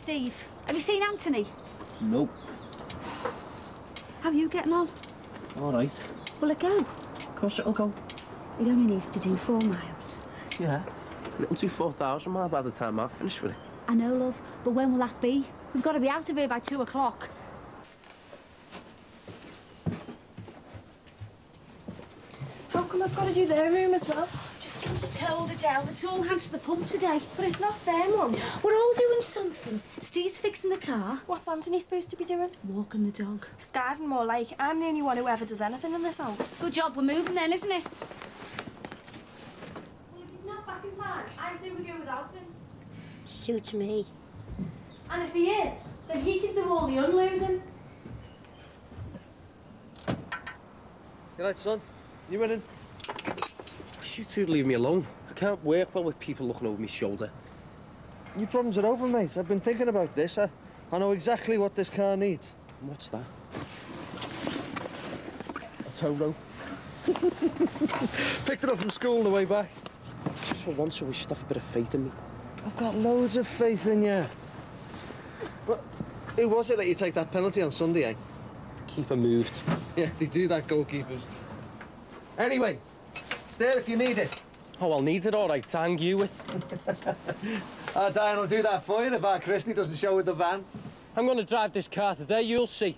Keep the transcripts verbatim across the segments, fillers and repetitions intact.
Steve. Have you seen Anthony? Nope. How are you getting on? All right. Will it go? Of course it'll go. It only needs to do four miles. Yeah. It'll do four thousand miles by the time I've finished with it. I know, love, but when will that be? We've got to be out of here by two o'clock. How come I've got to do their room as well? Just told you to hold it down. It's all hands to the pump today. But it's not fair, Mum. We're all doing something. Steve's fixing the car. What's Anthony supposed to be doing? Walking the dog. Skiving more like I'm the only one who ever does anything in this house. Good job, we're moving then, isn't it? Well, if he's not back in time, I say we go without him. Suits me. And if he is, then he can do all the unloading. Good night, son. You winning? You two leave me alone. I can't work well with people looking over my shoulder. Your problems are over, mate. I've been thinking about this. I, I know exactly what this car needs. What's that? A tow rope. Picked it up from school on the way back. Just for once, I wish you'd have a bit of faith in me. I've got loads of faith in you. But who was it let you take that penalty on Sunday, eh? Keeper moved. Yeah, they do that, goalkeepers. Anyway, it's there if you need it. Oh, I'll need it all right. Tang you it. Oh, Diane will do that for you if our Christy doesn't show with the van. I'm going to drive this car today, you'll see.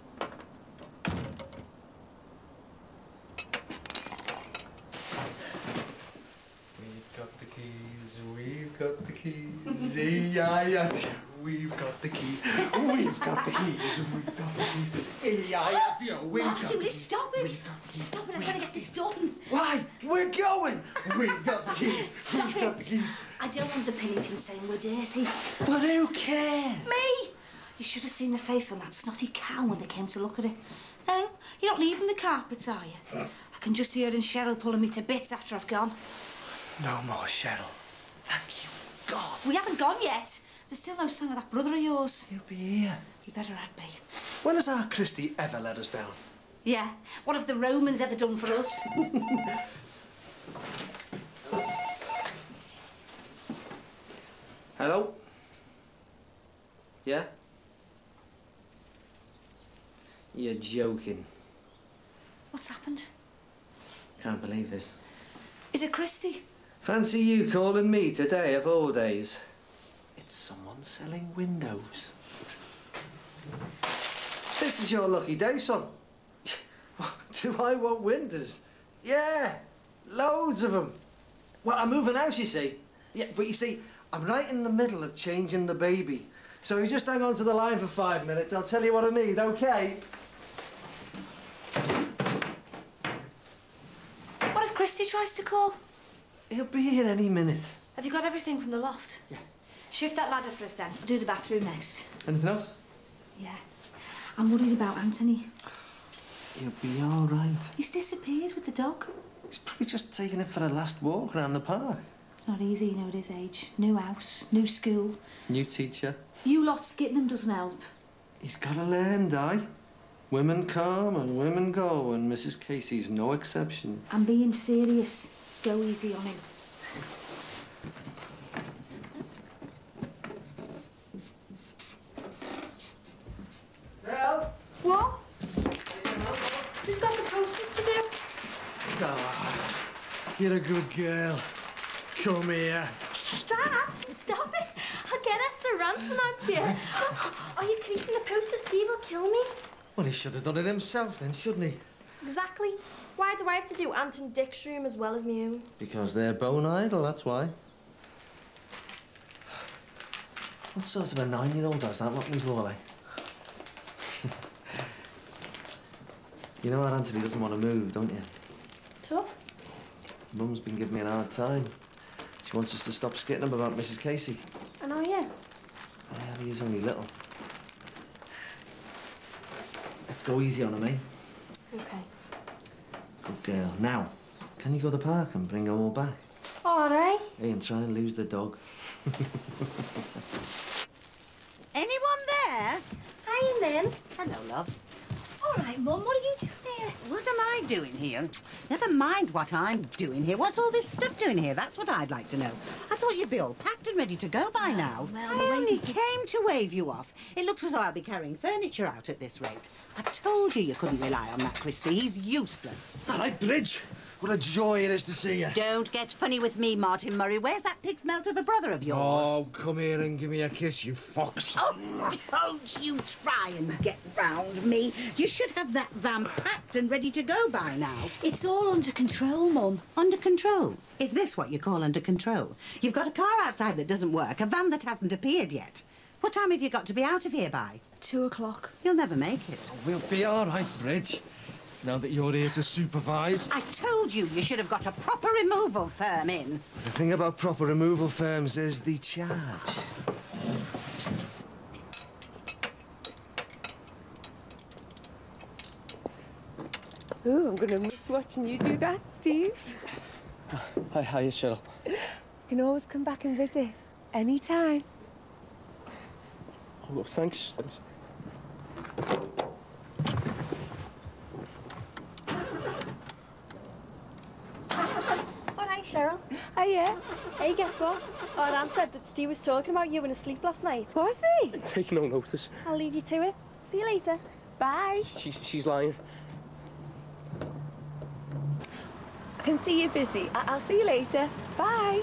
We've got the keys, we've got the keys, yeah, yeah. We've got the keys, we've got the keys, we've got the keys, yeah, yeah. We've got Martin, the keys. stop it! Stop it, I've got to get this done. Why? We're going! We've got the keys, Stop we've got the it! keys. I don't want the Pennington saying we're dirty. But who cares? Me? You should have seen the face on that snotty cow when they came to look at it. Oh, you're not leaving the carpets, are you? I can just hear her and Cheryl pulling me to bits after I've gone. No more Cheryl. Thank you, God. We haven't gone yet. There's still no sign of that brother of yours. He'll be here. You better had be. When has our Christy ever let us down? Yeah. What have the Romans ever done for us? Hello? Yeah? You're joking. What's happened? Can't believe this. Is it Christy? Fancy you calling me today of all days. It's someone selling windows. This is your lucky day, son. Do I want windows? Yeah, loads of them. Well, I'm moving house, you see. Yeah, but you see, I'm right in the middle of changing the baby. So you just hang on to the line for five minutes. I'll tell you what I need, OK? What if Christy tries to call? He'll be here any minute. Have you got everything from the loft? Yeah. Shift that ladder for us then. I'll do the bathroom next. Anything else? Yeah. I'm worried about Anthony. He'll be all right. He's disappeared with the dog. He's probably just taking it for a last walk around the park. It's not easy, you know, at his age. New house, new school. New teacher. You lot skitting him doesn't help. He's got to learn, Di. Women come and women go, and Missus Casey's no exception. I'm being serious. Go easy on him. Well? What? Just got the posters to do. Oh, you're a good girl. Come here. Dad, stop it. I'll get Esther ranting at you. Are you creasing the poster? Steve will kill me. Well, he should have done it himself then, shouldn't he? Exactly. Why do I have to do Aunt and Dick's room as well as my own? Because they're bone idle, that's why. What sort of a nine-year-old does that, look, Miss Morley? You know how Anthony doesn't want to move, don't you? Tough. Mum's been giving me a hard time. She wants us to stop skitting him about Missus Casey. I know you. Well, he is only little. Let's go easy on him, eh? Okay. Good girl. Now, can you go to the park and bring her all back? All right. Hey, and try and lose the dog. Anyone there? Hi, Lynn. Hello, love. Oh, All right, Mum, what are you doing here? What am I doing here? Never mind what I'm doing here. What's all this stuff doing here? That's what I'd like to know. I thought you'd be all packed and ready to go by now. Mel, I the way only you- came to wave you off. It looks as though I'll be carrying furniture out at this rate. I told you you couldn't rely on that Christie. He's useless. All right, Bridge. What a joy it is to see you. Don't get funny with me, Martin Murray. Where's that pig's melt of a brother of yours? Oh, come here and give me a kiss, you fox. Oh, don't you try and get round me. You should have that van packed and ready to go by now. It's all under control, Mum. Under control? Is this what you call under control? You've got a car outside that doesn't work, a van that hasn't appeared yet. What time have you got to be out of here by? Two o'clock. You'll never make it. We'll be all right, Bridge. Now that you're here to supervise. I told you you should have got a proper removal firm in. The thing about proper removal firms is the charge. Ooh, I'm gonna miss watching you do that, Steve. Hi, hiya, Cheryl. You can always come back and visit. Anytime. Oh, look, thanks. Thanks. All right, Cheryl. Oh, yeah? Hey, guess what? Our Anne said that Steve was talking about you in his sleep last night. Was he? Take no notice. I'll leave you to it. See you later. Bye. She's, she's lying. I can see you're busy. I- I'll see you later. Bye.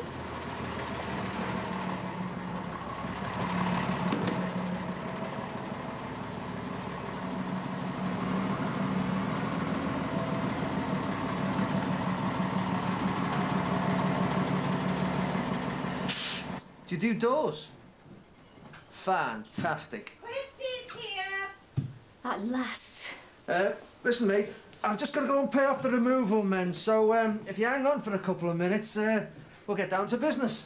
Do you do doors? Fantastic. Christie's here. At last. Uh, listen, mate, I've just got to go and pay off the removal men, so um, if you hang on for a couple of minutes, uh, we'll get down to business.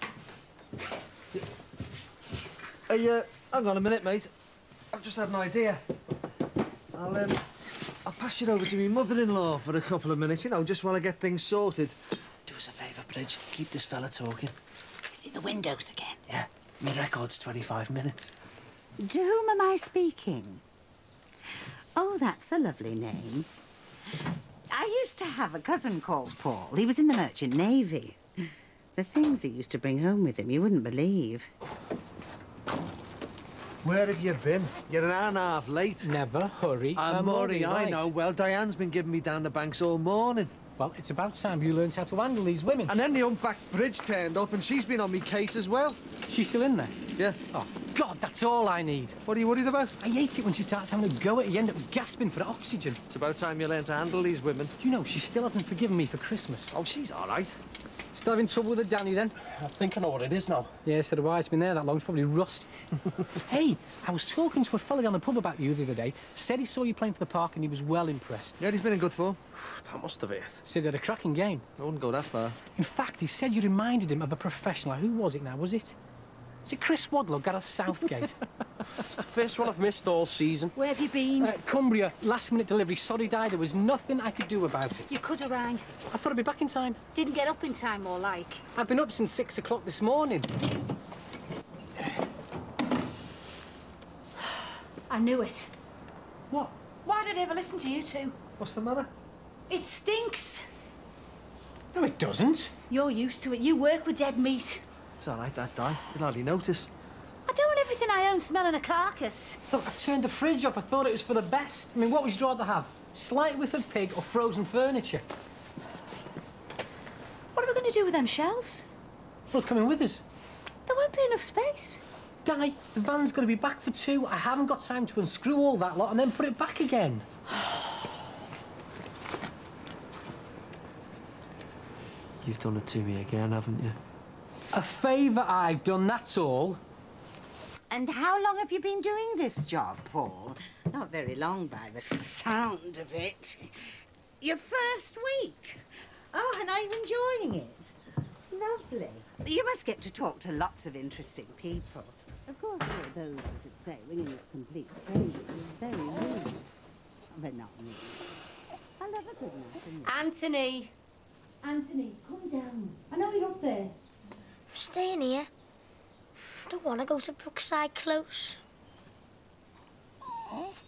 Hey, uh, hang on a minute, mate. I've just had an idea. I'll, um, I'll pass you over to my mother-in-law for a couple of minutes, you know, just while I get things sorted. Do us a favour, Bridge. Keep this fella talking. Is it the windows again? Yeah, my record's twenty-five minutes. To whom am I speaking? Oh, that's a lovely name. I used to have a cousin called Paul. He was in the Merchant Navy. The things he used to bring home with him, you wouldn't believe. Where have you been? You're an hour and a half late. Never hurry. I'm Murray, I right. know. Well, Diane's been giving me down the banks all morning. Well, it's about time you learned how to handle these women. And then the unbacked Bridge turned up and she's been on me case as well. She's still in there? Yeah. Oh, God, that's all I need. What are you worried about? I hate it when she starts having a go at you. You end up gasping for oxygen. It's about time you learn to handle these women. You know, she still hasn't forgiven me for Christmas. Oh, she's all right. Still having trouble with her Danny, then? I think I know what it is now. Yeah, so do I. It's been there that long. It's probably rust. Hey, I was talking to a fella down the pub about you the other day. Said he saw you playing for the Park and he was well impressed. Yeah, he's been in good form. That must have it. Said he had a cracking game. I wouldn't go that far. In fact, he said you reminded him of a professional. Who was it now? Was it? Was it Chris Waddle or Gareth Southgate? It's the first one I've missed all season. Where have you been? uh, Cumbria, last minute delivery. Sorry, Di, there was nothing I could do about it. You could have rang. I thought I'd be back in time. Didn't get up in time, more like. I've been up since six o'clock this morning. I knew it. What? Why did I ever listen to you two? What's the matter? It stinks. No, it doesn't. You're used to it. You work with dead meat. It's all right, that Di. You'll hardly notice. I don't want everything I own smelling a carcass. Look, I turned the fridge off. I thought it was for the best. I mean, what would you rather have? Slight whiff of pig or frozen furniture? What are we going to do with them shelves? Well, come in with us. There won't be enough space. Di, the van's going to be back for two. I haven't got time to unscrew all that lot and then put it back again. You've done it to me again, haven't you? A favour I've done, that's all. And how long have you been doing this job, Paul? Not very long by the sound of it. Your first week. Oh, and are you enjoying it? Lovely. You must get to talk to lots of interesting people. Of course, there are those that would say ringing with complete strangers is very rude. But not me. I love a good enough. Anthony. Anthony, come down. I know you're up there. I'm staying here. I don't want to go to Brookside Close.